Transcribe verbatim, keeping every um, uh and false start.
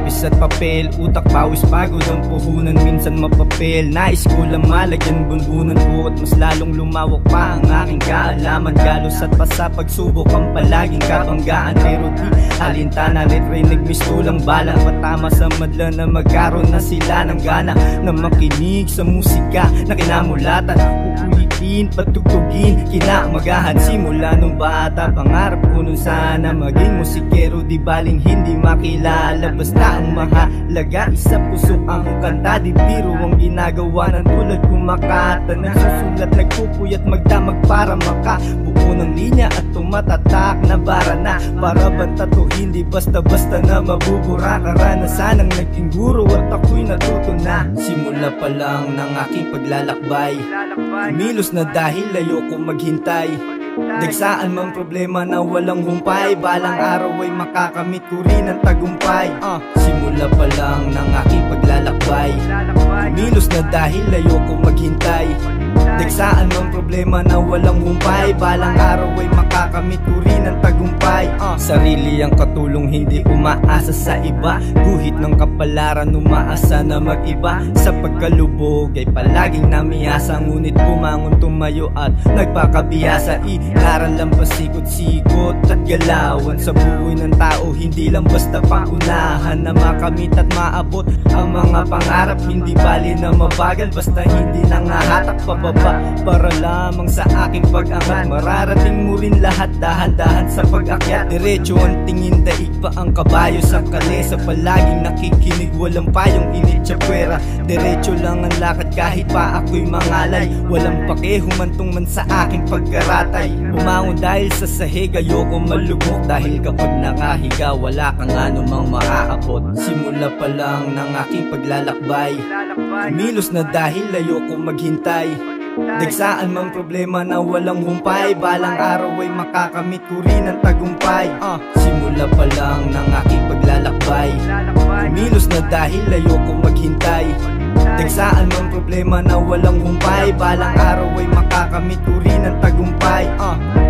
Lapis at papel, utak pawis pagod ang puhunan, minsan mapapel. Nais ko lang malagyan bunbunan ko at mas lalong lumawak pa ang aking kaalaman. Galos at pasa pagsubok ang palaging kabanggaan, pero di alintana, letra'y nagmistulang bala. Patama sa madla na magkaroon na sila ng gana na makinig sa musika na kinamulatan. Uulitin, patugtugin, kinamagahan. Simula nung bata, pangarap ko nun sana maging musikero. Di baling hindi makilala, basta ang mahalaga isa puso ang kanta. Di biro ang ginagawa ng tulad kumakata. Nagsusulat, nagpupuyat, magdamag para makabuo ng linya at tumatatak na bara na para banta to, hindi basta-basta na mabubura. Karanasan ang naging guro at ako'y natuto na. Simula pa lang ng aking paglalakbay, kumilos na dahil ayoko maghintay. Dagsaan mang problema na walang humpay, balang araw ay makakamit ko rin ang tagumpay. uh, Simula pa lang ng aking paglalakbay, kumilos na dahil ayoko maghintay. Dagsaan mang problema na walang humpay, balang araw ay makakamit ko rin ang tagumpay. uh, Sarili ang katulong, hindi umaasa sa iba. Guhit ng kapalaran, umaasa na mag-iba. Sa pagkalubog ay palaging namiyasa, ngunit bumangon, tumayo at nagpakabiyasa. Ilaran lang pasikot-sikot at galawan sa buhay ng tao, hindi lang basta pangunahan na makamit at maabot ang mga pangarap. Hindi bali na mabagal, basta hindi nangahatak pababa para lamang sa aking pag-angat. Mararating mo rin lahat dahan-dahan sa pag-akyat. Diretso ang tingin, daig pa ang kabayo sa kalesa. Palaging nakikinig, walang payong init sa pwera. Diretso lang ang lakad kahit pa ako'y mangalay. Walang pake, humantong man sa aking pagkaratay. Bumangon dahil sa sahig, ayoko malugmok. Dahil kapag nakahiga, wala kang anumang maaabot. Simula pa lang ng aking paglalakbay, kumilos na dahil ayoko maghintay. Dagsaan mang problema na walang humpay, balang araw ay makakamit ko rin ang tagumpay. uh, Simula pa lang ng aking paglalakbay, kumilos na dahil ayoko maghintay. Dagsaan mang problema na walang humpay, balang araw ay makakamit ko rin ang tagumpay. uh,